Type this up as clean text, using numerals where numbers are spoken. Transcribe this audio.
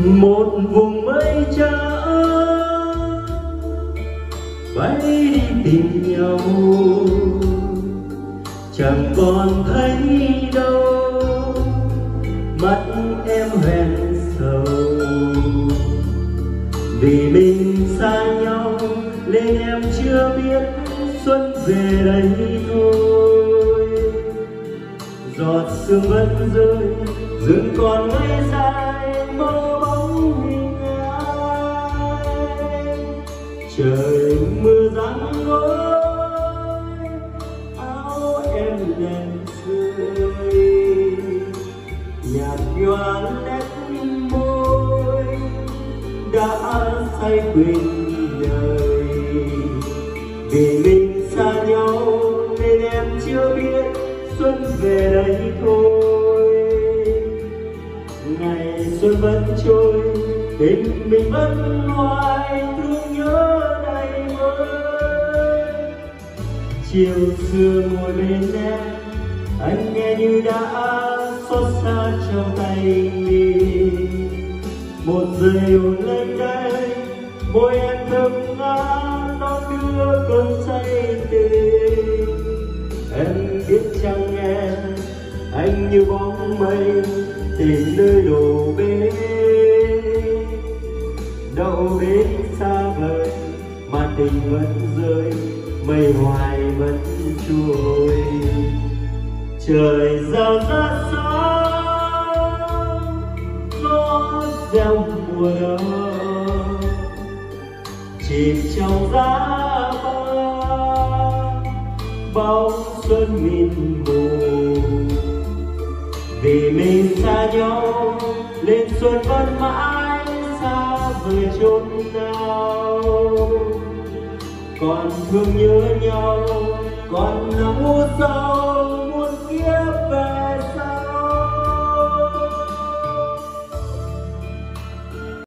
một vùng mây trắng bay đi tìm nhau, chẳng còn thấy đâu mắt em hoen sầu. Vì mình xa nhau nên em chưa biết xuân về đây thôi. Giọt sương vẫn rơi rừng còn ngây dài mơ bóng hình ai. Trời mưa giăng ngôi áo em đèn rơi, nhạt nhòa nét môi đã say quên đời. Vì mình xa nhau nên em chưa biết xuân về đây thôi. Ngày xuân vẫn trôi, tình mình vẫn hoài thương nhớ đầy vơi. Chiều xưa ngồi bên em, anh nghe như đã xót xa trong tay mình. Một giây hồn lên đây, môi em thơm ngát nó đưa cơn say tình. Em biết chăng em, anh như bóng mây tìm nơi đổ bên. Đậu đến xa vời mà tình vẫn rơi, mây hoài vẫn trôi. Trời rào rát sáng, gió reo mùa đông, chìm trong giá bóng xuân mịt mù. Vì mình xa nhau nên xuân vẫn mãi xa vời chốn nào. Còn thương nhớ nhau